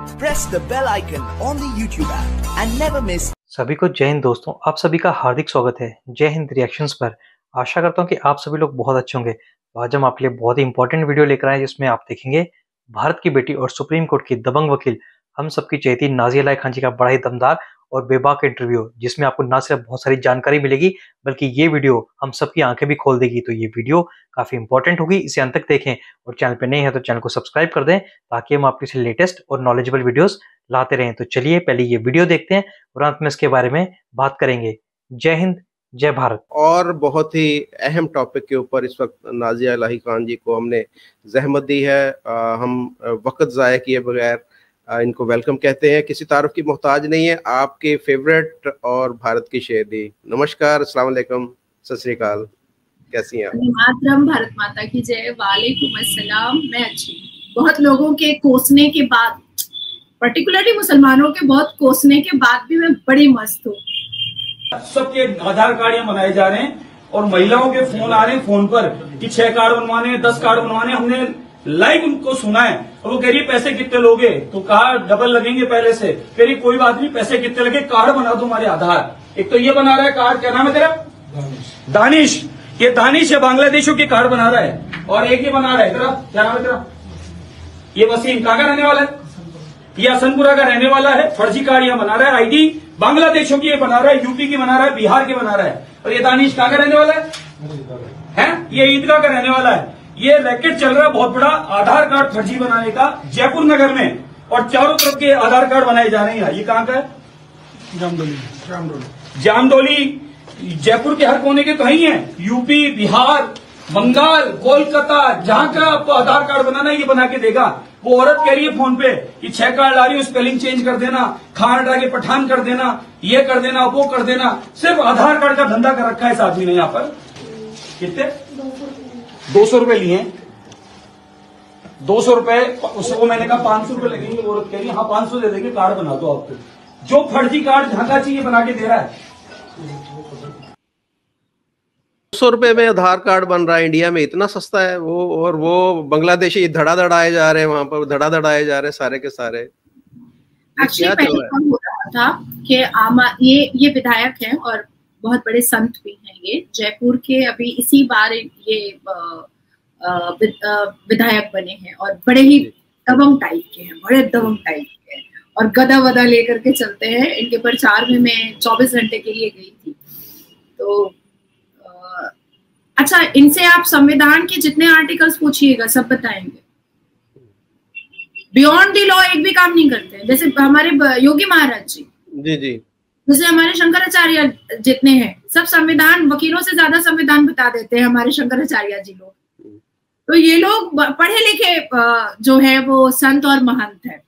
Press the bell icon on the YouTube app and never miss. सभी को जय हिंद दोस्तों, आप सभी का हार्दिक स्वागत है जय हिंद रिएक्शंस पर। आशा करता हूं कि आप सभी लोग बहुत अच्छे होंगे। तो आज हम आपके लिए बहुत ही इंपॉर्टेंट वीडियो लेकर आए जिसमें आप देखेंगे भारत की बेटी और सुप्रीम कोर्ट की दबंग वकील हम सबकी चहेती नाज़िया इलाही खान जी का बड़ा ही दमदार और बेबाक इंटरव्यू, जिसमें आपको ना सिर्फ बहुत सारी जानकारी मिलेगी बल्कि ये वीडियो हम सबकी आंखें भी खोल देगी। तो ये वीडियो काफी इंपॉर्टेंट होगी, इसे अंत तक देखें और चैनल पे नए हैं तो चैनल को सब्सक्राइब कर दें ताकि हम आपके लिए लेटेस्ट और नॉलेजेबल वीडियोस लाते रहें। तो चलिए पहले ये वीडियो देखते हैं और अंत में इसके बारे में बात करेंगे। जय हिंद, जय भारत। और बहुत ही अहम टॉपिक के ऊपर इस वक्त नाज़िया इलाही खान जी को हमने जहमत दी है। हम वक्त ज़ाया किए बगैर इनको वेलकम कहते हैं। किसी तारुफ की मोहताज नहीं है, आपके फेवरेट और भारत की शेरनी। नमस्कार, अस्सलाम वालेकुम, सत श्री अकाल, कैसी हैं आप? मातरम, भारत माता की जय। वालेकुम अस्सलाम। मैं अच्छी। बहुत लोगों के कोसने के बाद, पर्टिकुलरली मुसलमानों के बहुत कोसने के बाद भी मैं बड़ी मस्त हूँ। सबके आधार कार्ड यहाँ बनाए जा रहे हैं और महिलाओं के फोन आ रहे हैं फोन पर कि 6 कार्ड बनवाने हैं, 10 कार्ड बनवाने। हमने लाइव उनको सुना है और वो कह रही है पैसे कितने लोगे, तो कार्ड डबल लगेंगे पहले से। कह रही कोई बात नहीं, पैसे कितने लगे, कार्ड बना दो हमारे आधार। एक तो ये बना रहा है कार्ड, क्या नाम है तेरा? दानिश। ये दानिश है, बांग्लादेशों के कार्ड बना रहा है। और एक ये बना रहा है तेरा, क्या नाम है तेरा? ये वसीम। कहाँ का रहने वाला है? ये हसनपुरा का रहने वाला है। फर्जी कार्ड यहाँ बना रहा है, आईडी बांग्लादेशों की ये बना रहा है, यूपी की बना रहा है, बिहार के बना रहा है। और ये दानिश कहाँ का रहने वाला है? ये ईदगाह का रहने वाला है। ये रैकेट चल रहा है बहुत बड़ा आधार कार्ड फर्जी बनाने का जयपुर नगर में, और चारों तरफ के आधार कार्ड बनाए जा रहे हैं। ये कहाँ का है? जामडोली। जयपुर के हर कोने के कहीं है, यूपी, बिहार, बंगाल, कोलकाता, जहां का आपको आधार कार्ड बनाना है ये बना के देगा। वो औरत कह रही है फोन पे कि 6 कार्ड आ रही है, स्पेलिंग चेंज कर देना, खान हटा के पठान कर देना, ये कर देना, वो कर देना। सिर्फ आधार कार्ड का धंधा कर रखा है इस आदमी ने यहाँ पर। कितने? 200 रुपए लिए। 200 रुपए उसको मैंने कहा 500 रुपए लगेंगे। वो औरत कह रही है हाँ 500 दे देंगे, कार्ड बना दो आपको। जो फर्जी कार्ड जहां का चाहिए बना के दे रहा है। 200 रुपए में आधार कार्ड बन रहा है इंडिया में, इतना सस्ता है वो। और वो बांग्लादेशी धड़ाधड़ाए जा रहे हैं, वहां पर धड़ाधड़ाए जा रहे हैं सारे के सारे। एक्चुअली पहले कब हो रहा था कि ये विधायक हैं और बहुत बड़े संत भी हैं। ये जयपुर के अभी इसी बार ये विधायक बने हैं और बड़े ही दबंग टाइप के हैं, बड़े दबंग टाइप के हैं और गदा वदा लेकर के चलते हैं। इनके प्रचार में मैं 24 घंटे के लिए गई थी। तो अच्छा, इनसे आप संविधान के जितने आर्टिकल्स पूछिएगा सब बताएंगे। बियॉन्ड द लॉ एक भी काम नहीं करते। जैसे हमारे योगी महाराज जी, जी, जैसे हमारे शंकराचार्य जितने हैं सब संविधान, वकीलों से ज्यादा संविधान बता देते हैं हमारे शंकराचार्य जी लोग। तो ये लोग पढ़े लिखे जो है वो संत और महंत है।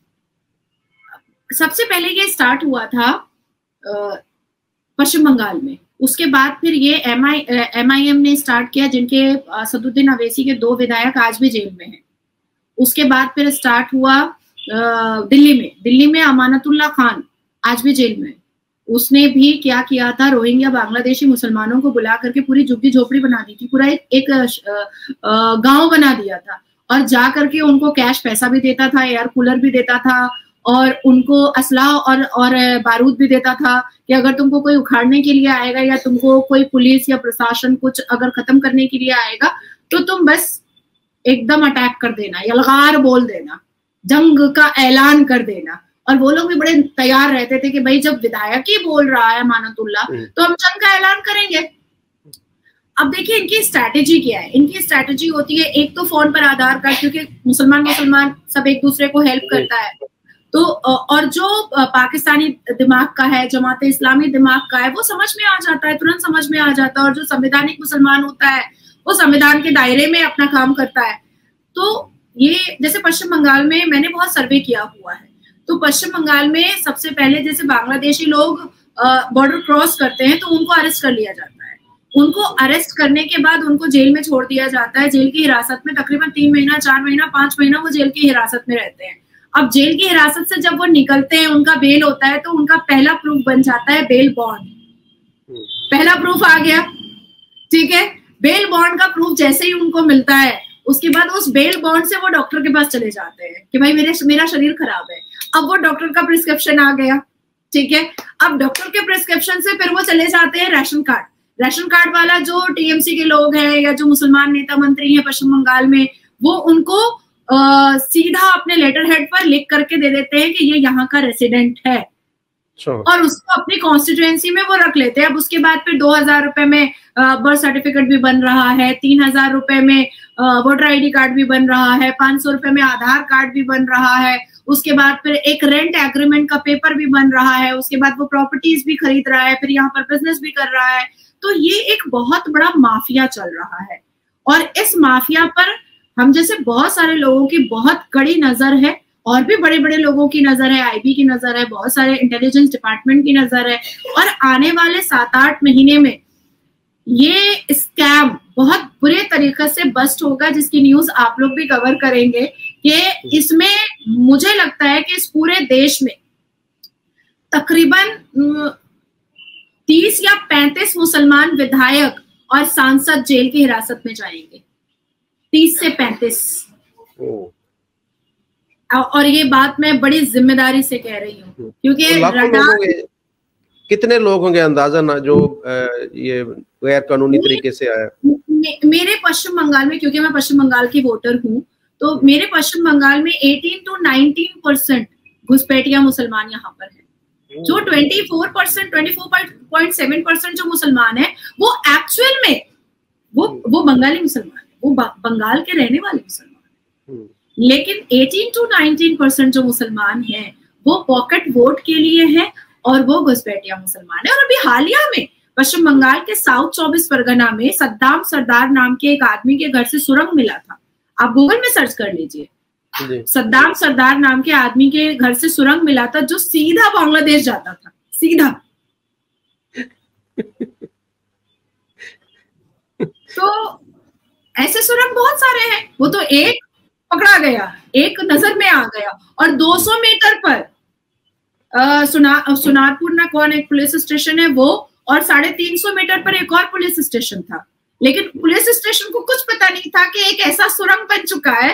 सबसे पहले ये स्टार्ट हुआ था पश्चिम बंगाल में, उसके बाद फिर ये MIM ने स्टार्ट किया, जिनके सदुद्दीन अवैसी के 2 विधायक आज भी जेल में हैं। उसके बाद फिर स्टार्ट हुआ दिल्ली में अमानतुल्लाह खान आज भी जेल में। उसने भी क्या किया था, रोहिंग्या बांग्लादेशी मुसलमानों को बुला करके पूरी झुग्गी झोपड़ी बना दी थी, पूरा एक गांव बना दिया था और जा करके उनको कैश पैसा भी देता था, एयर कूलर भी देता था और उनको असलाह और बारूद भी देता था कि अगर तुमको कोई उखाड़ने के लिए आएगा या तुमको कोई पुलिस या प्रशासन कुछ अगर खत्म करने के लिए आएगा तो तुम बस एकदम अटैक कर देना, यलगार बोल देना, जंग का ऐलान कर देना। और वो लोग भी बड़े तैयार रहते थे कि भाई जब विधायक ही बोल रहा है मानतुल्लाह तो हम जंग का ऐलान करेंगे। अब देखिए इनकी स्ट्रैटेजी क्या है। इनकी स्ट्रैटेजी होती है, एक तो फोन पर आधार कार्ड, क्योंकि मुसलमान सब एक दूसरे को हेल्प करता है। तो और जो पाकिस्तानी दिमाग का है, जमात इस्लामी दिमाग का है, वो समझ में आ जाता है, तुरंत समझ में आ जाता है। और जो संवैधानिक मुसलमान होता है वो संविधान के दायरे में अपना काम करता है। तो ये जैसे पश्चिम बंगाल में मैंने बहुत सर्वे किया हुआ है, तो पश्चिम बंगाल में सबसे पहले जैसे बांग्लादेशी लोग बॉर्डर क्रॉस करते हैं तो उनको अरेस्ट कर लिया जाता है। उनको अरेस्ट करने के बाद उनको जेल में छोड़ दिया जाता है। जेल की हिरासत में तकरीबन 3 महीना, 4 महीना, 5 महीना वो जेल की हिरासत में रहते हैं। अब जेल की हिरासत से जब वो निकलते हैं, उनका बेल होता है, तो उनका पहला प्रूफ बन जाता है बेल बॉन्ड। पहला प्रूफ आ गया, ठीक है। बेल बॉन्ड का प्रूफ जैसे ही उनको मिलता है, उसके बाद उस बेल बॉन्ड से वो डॉक्टर के पास चले जाते हैं कि भाई मेरा शरीर खराब है। अब वो डॉक्टर का प्रिस्क्रिप्शन आ गया, ठीक है। अब डॉक्टर के प्रिस्क्रिप्शन से फिर वो चले जाते हैं राशन कार्ड। राशन कार्ड वाला जो टीएमसी के लोग हैं या जो मुसलमान नेता मंत्री हैं पश्चिम बंगाल में, वो उनको सीधा अपने लेटर हेड पर लिख करके दे देते हैं कि ये यहाँ का रेसिडेंट है, और उसको अपनी कॉन्स्टिट्यूएंसी में वो रख लेते हैं। अब उसके बाद फिर 2000 रुपए में बर्थ सर्टिफिकेट भी बन रहा है, 3000 रुपए में वोटर आईडी कार्ड भी बन रहा है, 500 रुपए में आधार कार्ड भी बन रहा है, उसके बाद फिर एक रेंट एग्रीमेंट का पेपर भी बन रहा है, उसके बाद वो प्रॉपर्टीज भी खरीद रहा है, फिर यहाँ पर बिजनेस भी कर रहा है। तो ये एक बहुत बड़ा माफिया चल रहा है, और इस माफिया पर हम जैसे बहुत सारे लोगों की बहुत कड़ी नजर है, और भी बड़े बड़े लोगों की नजर है, आईबी की नजर है, बहुत सारे इंटेलिजेंस डिपार्टमेंट की नजर है। और आने वाले 7-8 महीने में ये स्कैम बहुत बुरे तरीके से बस्ट होगा, जिसकी न्यूज आप लोग भी कवर करेंगे कि इसमें मुझे लगता है कि इस पूरे देश में तकरीबन 30 या 35 मुसलमान विधायक और सांसद जेल की हिरासत में जाएंगे, 30 से 35। और ये बात मैं बड़ी जिम्मेदारी से कह रही हूँ, क्योंकि कितने लोग होंगे अंदाजा ना जो ये गैर कानूनी तरीके से आया? मेरे पश्चिम बंगाल में, क्योंकि मैं पश्चिम बंगाल की वोटर हूँ, तो मेरे पश्चिम बंगाल में 18 to 19% घुसपैठिया मुसलमान यहाँ पर है। जो 24%, 24.7% जो मुसलमान है वो एक्चुअल में वो बंगाली मुसलमान है, वो बंगाल के रहने वाले मुसलमान है। लेकिन 18 to 19% जो मुसलमान हैं वो पॉकेट वोट के लिए है, और वो घुसपैठिया मुसलमान है। और अभी हालिया में पश्चिम बंगाल के साउथ 24 परगना में सद्दाम सरदार नाम के एक आदमी के घर से सुरंग मिला था। आप गूगल में सर्च कर लीजिए, सद्दाम सरदार नाम के आदमी के घर से सुरंग मिला था जो सीधा बांग्लादेश जाता था, सीधा। तो ऐसे सुरंग बहुत सारे हैं, वो तो एक पकड़ा गया, एक नजर में आ गया। और 200 मीटर पर सुनारपुर में कौन एक पुलिस स्टेशन है वो, और 350 मीटर पर एक और पुलिस स्टेशन था। लेकिन पुलिस स्टेशन को कुछ पता नहीं था कि एक ऐसा सुरंग बन चुका है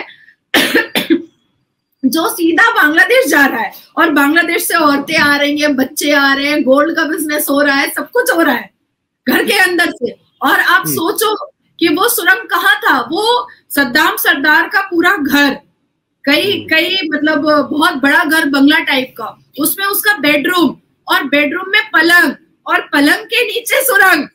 जो सीधा बांग्लादेश जा रहा है, और बांग्लादेश से औरतें आ रही हैं, बच्चे आ रहे हैं, गोल्ड का बिजनेस हो रहा है, सब कुछ हो रहा है घर के अंदर से। और आप सोचो कि वो सुरंग कहाँ था, वो सद्दाम सरदार का पूरा घर, कई मतलब बहुत बड़ा घर, बंगला टाइप का, उसमें उसका बेडरूम, और बेडरूम में पलंग, और पलंग के नीचे सुरंग।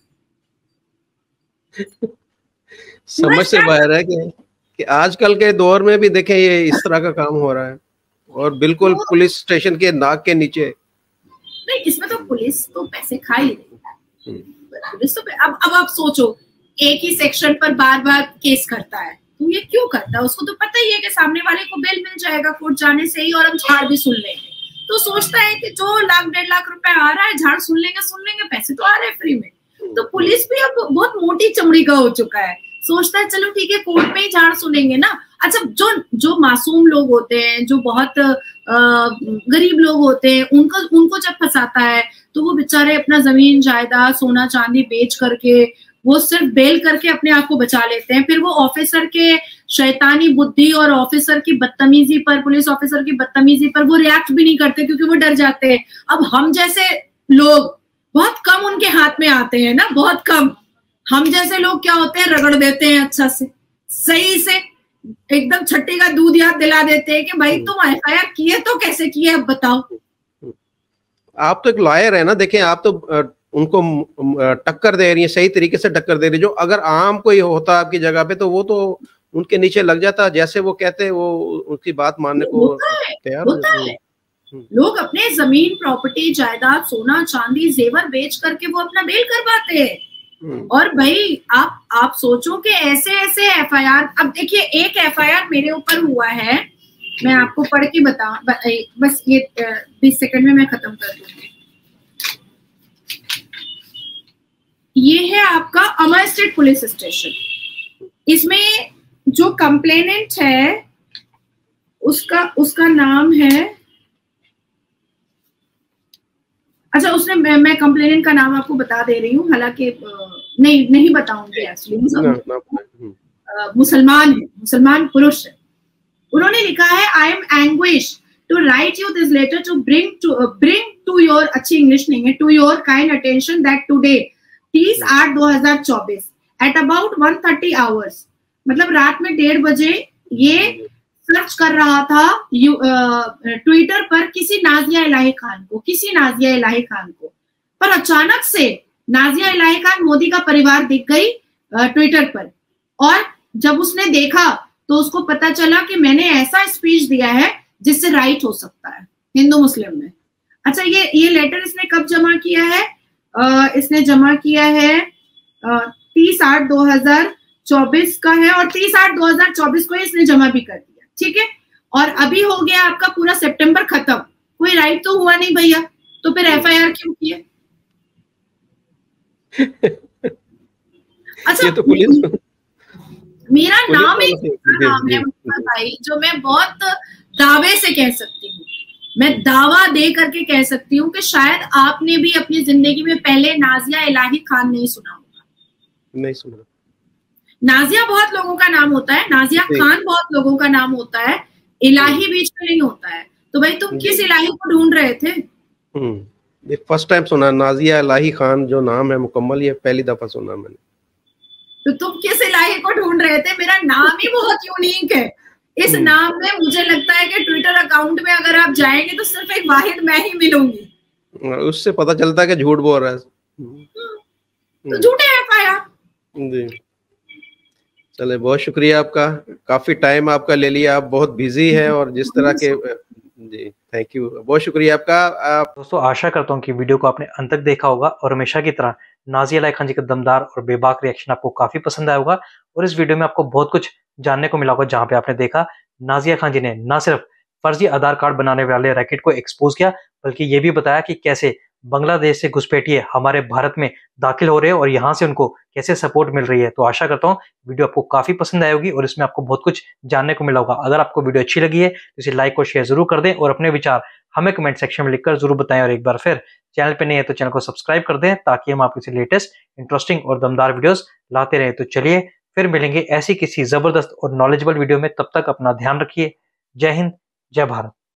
समझ से बाहर है कि आजकल के दौर में भी देखें ये इस तरह का काम हो रहा है, और बिल्कुल पुलिस स्टेशन के नाक के नीचे। नहीं, इसमें तो पुलिस तो पैसे खा ही रही है। पुलिस तो अब आप सोचो, एक ही सेक्शन पर बार बार केस करता है, तो ये क्यों करता है? उसको तो पता ही है कि सामने वाले को बेल मिल जाएगा कोर्ट जाने से ही, और हम झाड़ भी सुन लेंगे। तो सोचता है कि जो 1-1.5 लाख रुपए आ रहा है, झाड़ सुन लेंगे, पैसे तो आ रहे हैं फ्री में। तो पुलिस भी अब बहुत मोटी चमड़ी का हो चुका है, सोचता है चलो ठीक है कोर्ट में ही झाड़ सुनेंगे ना। अच्छा, जो मासूम लोग होते हैं, जो बहुत गरीब लोग होते हैं, उनको जब फंसाता है तो वो बेचारे अपना जमीन जायदाद सोना चांदी बेच करके, वो सिर्फ बेल करके अपने आप को बचा लेते हैं। फिर वो ऑफिसर के शैतानी बुद्धि और ऑफिसर की बदतमीजी पर, पुलिस ऑफिसर की बदतमीजी पर वो रिएक्ट भी नहीं करते, क्योंकि वो डर जाते हैं। अब हम जैसे लोग बहुत कम उनके हाथ में आते हैं ना, बहुत कम। हम जैसे लोग क्या होते हैं, रगड़ देते हैं अच्छा से, सही से, एकदम छट्टी का दूध याद दिला देते हैं कि भाई तुम एफआईआर किए तो कैसे किए, अब बताओ। आप तो एक लॉयर है ना, देखें आप तो उनको टक्कर दे रही है, सही तरीके से टक्कर दे रही है। जो अगर आम कोई होता आपकी जगह पे तो वो तो उनके नीचे लग जाता, जैसे वो कहते हैं वो उनकी बात मानने को तैयार होता है। लोग अपने जमीन प्रॉपर्टी जायदाद सोना चांदी जेवर बेच करके वो अपना बेल करवाते हैं। और भाई आप सोचो कि ऐसे एफआईआर, अब देखिए एक एफआईआर मेरे ऊपर हुआ है, मैं आपको पढ़ के बस ये 20 सेकंड में मैं खत्म कर दूंगी। ये है आपका अमर स्टेट पुलिस स्टेशन। इसमें जो कंप्लेनेंट है उसका नाम है, अच्छा उसने, मैं कंप्लेनेंट का नाम आपको बता दे रही हूँ, हालांकि नहीं बताऊंगी एक्चुअली। मुसलमान पुरुष है। उन्होंने लिखा है, I am anguish to write you this letter to bring to your, अच्छी इंग्लिश नहीं है, to your kind attention that today 30/8/2024 at about 1:30 hours, मतलब रात में 1:30 बजे ये सर्च कर रहा था ट्विटर पर किसी नाजिया इलाही खान को, पर अचानक से नाजिया इलाही खान मोदी का परिवार दिख गई ट्विटर पर, और जब उसने देखा तो उसको पता चला कि मैंने ऐसा स्पीच दिया है जिससे राइट हो सकता है हिंदू मुस्लिम में। अच्छा, ये लेटर इसने कब जमा किया है? इसने जमा किया है 30/8/2024 का है, और 30/8/2024 को इसने जमा भी कर दिया, ठीक है। और अभी हो गया आपका पूरा सितंबर खत्म, कोई राइट तो हुआ नहीं भैया, तो फिर FIR क्यों किया? अच्छा, ये तो पुलिस, मेरा नाम ही नाम है भाई, जो मैं बहुत दावे से कह सकती हूँ, मैं दावा दे करके कह सकती हूँ कि शायद आपने भी अपनी जिंदगी में पहले नाजिया इलाही खान नहीं सुना होगा। नहीं सुना। नाजिया बहुत लोगों का नाम होता है, नाजिया खान बहुत लोगों का नाम होता है, इलाही बीच में नहीं होता है। तो भाई तुम किस इलाही को ढूंढ रहे थे? ये फर्स्ट टाइम सुना, नाजिया इलाही खान जो नाम है मुकम्मल, ये पहली दफा सुना मैंने। तो तुम किस इलाही को ढूंढ रहे थे? मेरा नाम ही बहुत यूनिक है। इस नाम में मुझे लगता है कि ट्विटर अकाउंट में अगर आप जाएंगे तो सिर्फ एक वाहिद मैं ही मिलूंगी। उससे पता चलता है कि झूठ बोल रहा है, तो झूठे FIR। जी चले, बहुत शुक्रिया आपका, काफी टाइम आपका ले लिया, आप बहुत बिजी हैं, और जिस तरह के, जी थैंक यू, बहुत शुक्रिया आपका। दोस्तों, आशा करता हूँ कि वीडियो को आपने अंत तक देखा होगा, और हमेशा की तरह नाजिया इलाही खान जी का दमदार और बेबाक रिएक्शन आपको काफी पसंद आया होगा, और इस वीडियो में आपको बहुत कुछ जानने को मिला होगा, जहां पे आपने देखा नाजिया खान जी ने न सिर्फ फर्जी आधार कार्ड बनाने वाले रैकेट को एक्सपोज किया, बल्कि ये भी बताया कि कैसे बांग्लादेश से घुसपैठिए हमारे भारत में दाखिल हो रहे हैं और यहाँ से उनको कैसे सपोर्ट मिल रही है। तो आशा करता हूँ वीडियो आपको काफी पसंद आई होगी और इसमें आपको बहुत कुछ जानने को मिला होगा। अगर आपको वीडियो अच्छी लगी है तो इसे लाइक और शेयर जरूर कर दें, और अपने विचार हमें कमेंट सेक्शन में लिखकर जरूर बताएं, और एक बार फिर चैनल पे नहीं है तो चैनल को सब्सक्राइब कर दें, ताकि हम आपके से लेटेस्ट इंटरेस्टिंग और दमदार वीडियोस लाते रहे। तो चलिए फिर मिलेंगे ऐसी किसी जबरदस्त और नॉलेजेबल वीडियो में, तब तक अपना ध्यान रखिए। जय हिंद, जय भारत।